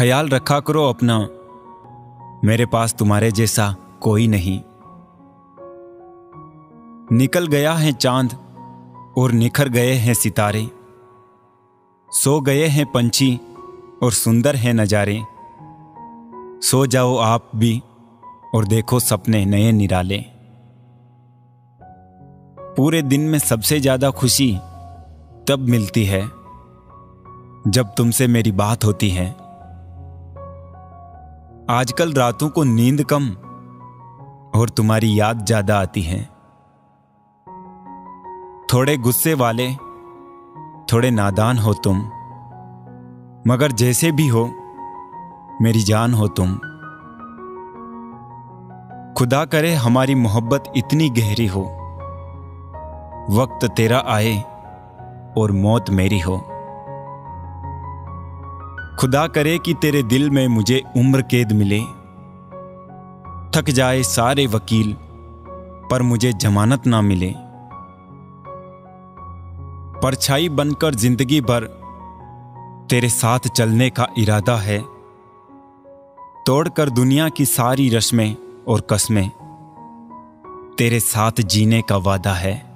ख्याल रखा करो अपना, मेरे पास तुम्हारे जैसा कोई नहीं। निकल गया है चांद और निखर गए हैं सितारे, सो गए हैं पंछी और सुंदर हैं नजारे। सो जाओ आप भी और देखो सपने नए निराले। पूरे दिन में सबसे ज्यादा खुशी तब मिलती है जब तुमसे मेरी बात होती है। आजकल रातों को नींद कम और तुम्हारी याद ज्यादा आती है। थोड़े गुस्से वाले, थोड़े नादान हो तुम, मगर जैसे भी हो मेरी जान हो तुम। खुदा करे हमारी मोहब्बत इतनी गहरी हो, वक्त तेरा आए और मौत मेरी हो। खुदा करे कि तेरे दिल में मुझे उम्र कैद मिले, थक जाए सारे वकील पर मुझे जमानत ना मिले। परछाई बनकर जिंदगी भर तेरे साथ चलने का इरादा है, तोड़कर दुनिया की सारी रस्में और कस्में तेरे साथ जीने का वादा है।